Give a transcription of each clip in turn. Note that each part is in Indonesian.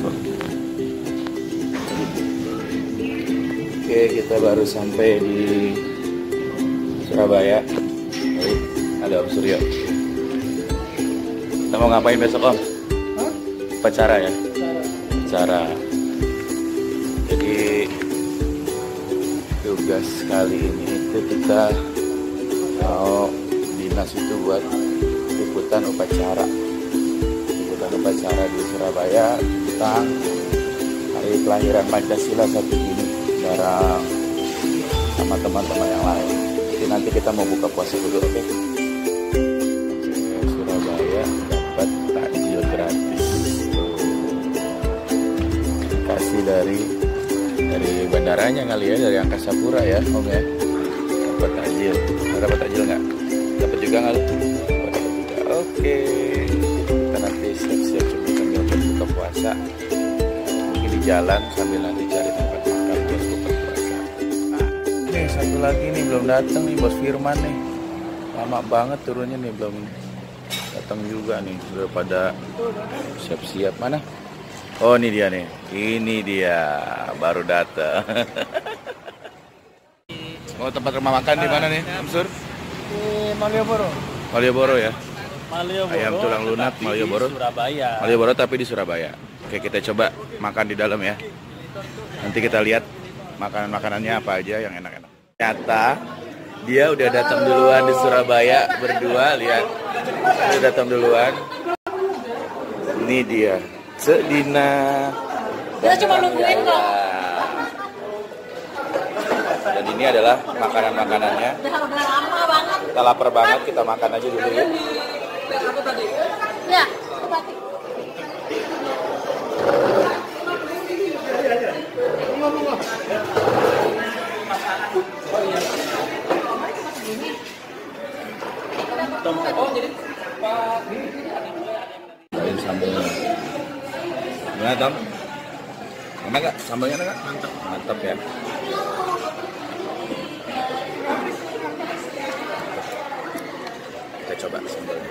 kok. Oke, kita baru sampai di Surabaya. Ada Om Suryo. Kita mau ngapain besok, Om? Upacara ya? Upacara. Jadi tugas kali ini itu kita mau dinas itu buat liputan upacara di Surabaya tentang hari kelahiran Pancasila 1 Juni bareng sama teman-teman yang lain. Jadi nanti kita mau buka puasa dulu, oke? Surabaya dapat takjil gratis. Kasih dari bandaranya kali ya, dari Angkasa Pura ya, Om ya. Dapat takjil. Dapat takjil nggak? Dapat juga nggak? Dapat juga. Oke. Kita nanti siap-siap sambil buka puasa. Mungkin di jalan sambil nanti cari tempat makan buat buka puasa. Nah, nih satu lagi nih belum datang nih, Bos Firman nih. Lama banget turunnya nih, belum datang juga nih. Sudah pada siap-siap. Mana? Oh, ini dia nih. Ini dia baru datang. Oh, tempat rumah makan di mana nih, Om Sur? Di Malioboro. Malioboro ya. Malioboro. Ayam tulang lunak Malioboro. Surabaya. Malioboro tapi di Surabaya. Oke, kita coba makan di dalam ya. Nanti kita lihat makanan-makanannya apa aja yang enak-enak. Ternyata dia udah datang duluan di Surabaya berdua, lihat. Dia datang duluan. Ini dia. Sedina. Kita cuma nungguin kok. Dan ini adalah makanan-makanannya. Udah lama banget. Kita lapar banget, kita makan aja dulu ya. Ya. Ini sambelnya. Gimana, Tom? Enak gak? Sambelnya enak gak? Mantap. Mantap ya. Kita coba sambelnya.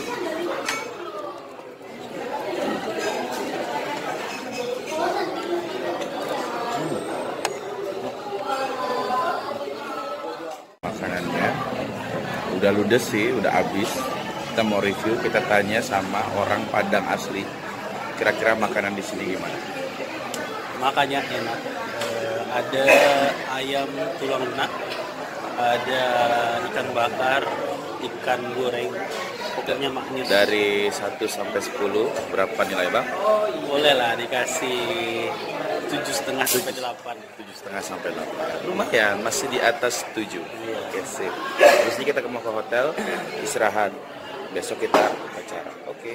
Makanannya udah ludes sih, udah habis. Kita mau review, kita tanya sama orang Padang asli. Kira-kira makanan di sini gimana? Makanya enak. Ada ayam tulang lunak, ada ikan bakar, ikan goreng. Pokoknya maknya. Dari 1 sampai 10 berapa nilai, Bang? Boleh lah dikasih 7,5 sampai 8. 7,5 sampai 8. Lumayan, masih di atas 7. Iya. Oke, sip. Terus ini kita mau ke hotel, istirahat. Besok kita acara. Oke.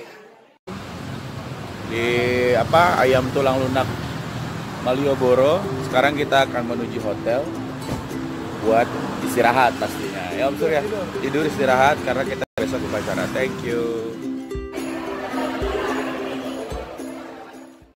Di ayam tulang lunak Malioboro. Sekarang kita akan menuju hotel buat istirahat pastinya. Ya Om Sur ya. Tidur istirahat karena kita besok upacara. Thank you.